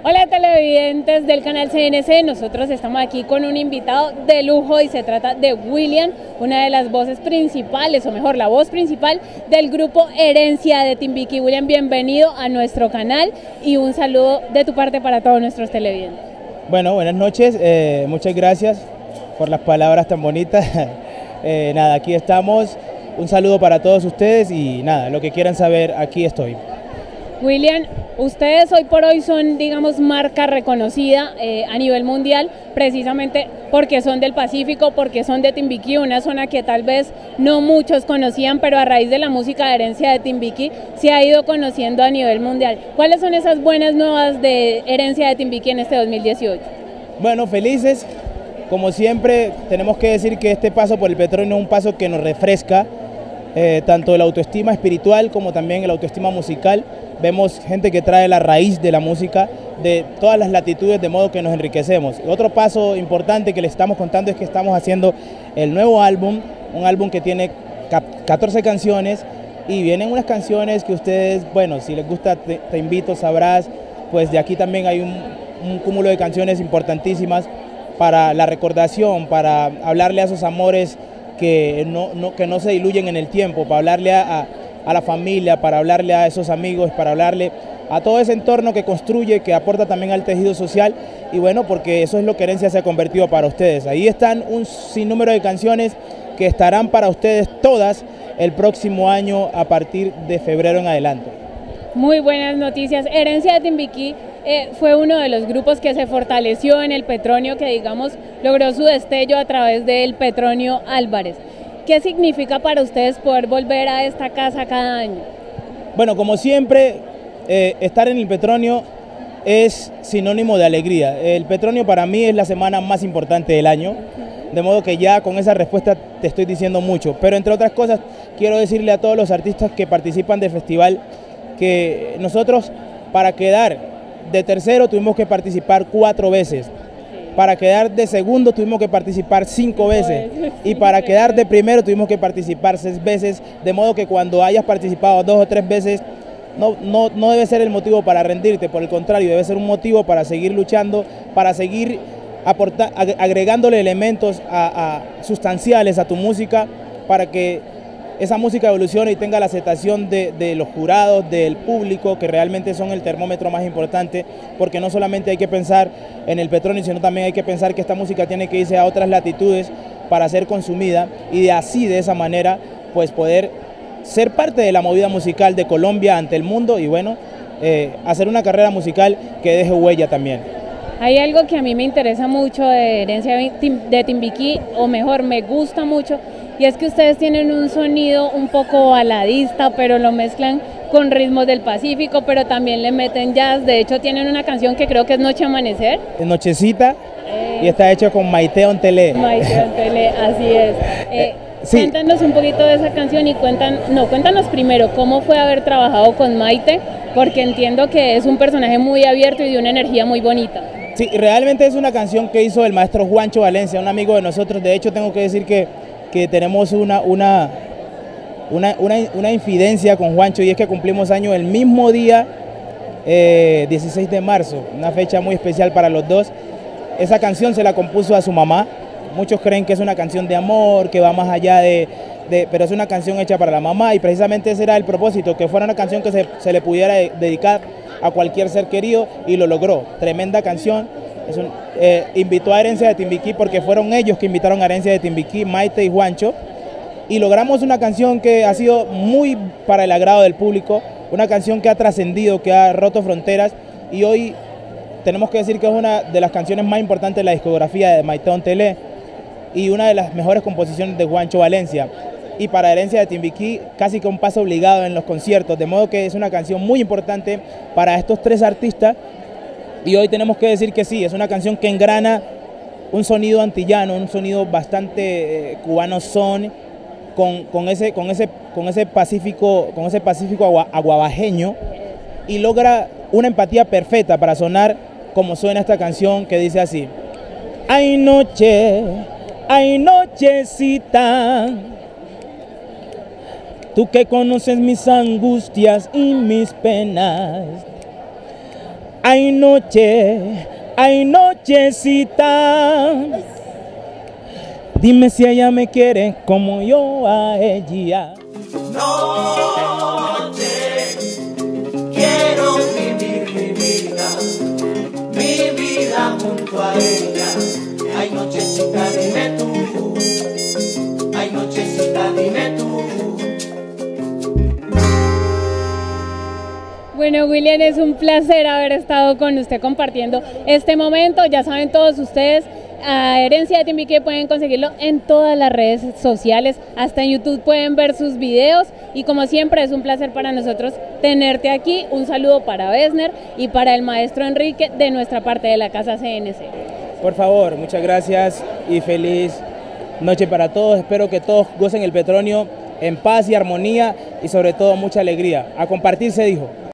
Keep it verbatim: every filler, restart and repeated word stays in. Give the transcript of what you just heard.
Hola televidentes del canal C N C, nosotros estamos aquí con un invitado de lujo y se trata de William, una de las voces principales, o mejor, la voz principal del grupo Herencia de Timbiquí. William, bienvenido a nuestro canal y un saludo de tu parte para todos nuestros televidentes. Bueno, buenas noches, eh, muchas gracias por las palabras tan bonitas. eh, nada, aquí estamos, un saludo para todos ustedes y nada, lo que quieran saber, aquí estoy. William, ustedes hoy por hoy son, digamos, marca reconocida eh, a nivel mundial, precisamente porque son del Pacífico, porque son de Timbiquí, una zona que tal vez no muchos conocían, pero a raíz de la música de Herencia de Timbiquí se ha ido conociendo a nivel mundial. ¿Cuáles son esas buenas nuevas de Herencia de Timbiquí en este dos mil dieciocho? Bueno, felices, como siempre tenemos que decir que este paso por el petróleo es un paso que nos refresca, eh, tanto la autoestima espiritual como también la autoestima musical. Vemos gente que trae la raíz de la música de todas las latitudes, de modo que nos enriquecemos. Otro paso importante que les estamos contando es que estamos haciendo el nuevo álbum, un álbum que tiene catorce canciones y vienen unas canciones que ustedes, bueno, si les gusta Te, te Invito, sabrás, pues de aquí también hay un, un cúmulo de canciones importantísimas para la recordación, para hablarle a esos amores que no, no, que no se diluyen en el tiempo, para hablarle a, a a la familia, para hablarle a esos amigos, para hablarle a todo ese entorno que construye, que aporta también al tejido social y bueno, porque eso es lo que Herencia se ha convertido para ustedes. Ahí están un sinnúmero de canciones que estarán para ustedes todas el próximo año a partir de febrero en adelante. Muy buenas noticias. Herencia de Timbiquí eh, fue uno de los grupos que se fortaleció en el Petronio, que digamos logró su destello a través del Petronio Álvarez. ¿Qué significa para ustedes poder volver a esta casa cada año? Bueno, como siempre, eh, estar en el Petronio es sinónimo de alegría. El Petronio para mí es la semana más importante del año, de modo que ya con esa respuesta te estoy diciendo mucho. Pero entre otras cosas, quiero decirle a todos los artistas que participan del festival que nosotros, para quedar de tercero, tuvimos que participar cuatro veces. Para quedar de segundo tuvimos que participar cinco veces y para quedar de primero tuvimos que participar seis veces, de modo que cuando hayas participado dos o tres veces no, no, no debe ser el motivo para rendirte, por el contrario, debe ser un motivo para seguir luchando, para seguir aportar, agregándole elementos a, a sustanciales a tu música para que esa música evolucione y tenga la aceptación de, de los jurados, del público, que realmente son el termómetro más importante, porque no solamente hay que pensar en el Petronio, sino también hay que pensar que esta música tiene que irse a otras latitudes para ser consumida y de así, de esa manera, pues poder ser parte de la movida musical de Colombia ante el mundo y bueno, eh, hacer una carrera musical que deje huella también. Hay algo que a mí me interesa mucho de Herencia de Timbiquí, o mejor, me gusta mucho, y es que ustedes tienen un sonido un poco baladista, pero lo mezclan con ritmos del Pacífico, pero también le meten jazz. De hecho, tienen una canción que creo que es Noche Amanecer. Nochecita, eh, y está hecho con Maite Ontelé. Maite Ontelé, así es. Eh, sí. Cuéntanos un poquito de esa canción y cuentan, no, cuéntanos primero cómo fue haber trabajado con Maite, porque entiendo que es un personaje muy abierto y de una energía muy bonita. Sí, realmente es una canción que hizo el maestro Juancho Valencia, un amigo de nosotros. De hecho, tengo que decir que que tenemos una, una, una, una, una infidencia con Juancho y es que cumplimos años el mismo día, eh, dieciséis de marzo, una fecha muy especial para los dos. Esa canción se la compuso a su mamá, muchos creen que es una canción de amor, que va más allá de, de pero es una canción hecha para la mamá y precisamente ese era el propósito, que fuera una canción que se, se le pudiera dedicar a cualquier ser querido y lo logró, tremenda canción. Es un, eh, invitó a Herencia de Timbiquí porque fueron ellos que invitaron a Herencia de Timbiquí, Maite y Juancho, y logramos una canción que ha sido muy para el agrado del público, una canción que ha trascendido, que ha roto fronteras y hoy tenemos que decir que es una de las canciones más importantes de la discografía de Maite Ontelé y una de las mejores composiciones de Juancho Valencia. Y para Herencia de Timbiquí casi que un paso obligado en los conciertos, de modo que es una canción muy importante para estos tres artistas. Y hoy tenemos que decir que sí, es una canción que engrana un sonido antillano, un sonido bastante eh, cubano son, con, con, ese, con, ese, con ese pacífico, con ese pacífico agua, aguabajeño y logra una empatía perfecta para sonar como suena esta canción que dice así. Ay noche, ay nochecita, tú que conoces mis angustias y mis penas. Ay noche, ay nochecita, dime si ella me quiere como yo a ella. Noche, quiero vivir mi vida, mi vida junto a ella. Ay nochecita, dime tú, ay nochecita, dime tú. Bueno, William, es un placer haber estado con usted compartiendo este momento. Ya saben todos ustedes, a Herencia de Timbiquí pueden conseguirlo en todas las redes sociales, hasta en YouTube pueden ver sus videos, y como siempre es un placer para nosotros tenerte aquí. Un saludo para Besner y para el maestro Enrique de nuestra parte de la Casa C N C. Por favor, muchas gracias y feliz noche para todos. Espero que todos gocen el Petronio en paz y armonía y sobre todo mucha alegría. A compartir se dijo.